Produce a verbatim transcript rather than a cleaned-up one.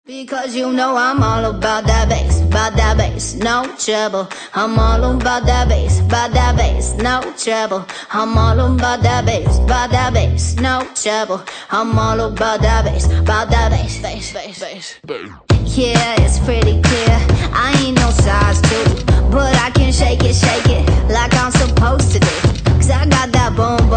Because you know I'm all about that bass, about that bass, no trouble. I'm all about that bass, about that bass, no trouble. I'm all about that bass, about that bass, no trouble. I'm all about that bass, about that bass, bass, bass, bass. Yeah, it's pretty clear, I ain't no size two, but I can shake it, shake it like I'm supposed to do. Cause I got that boom